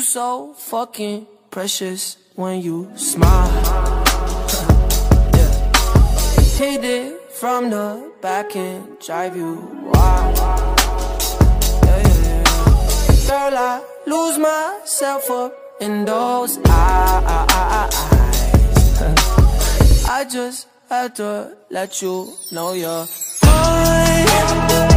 You so fucking precious when you smile. Yeah. Hit it from the back and drive you wild. Yeah, yeah, yeah. Girl, I lose myself up in those eyes. I just had to let you know you're mine.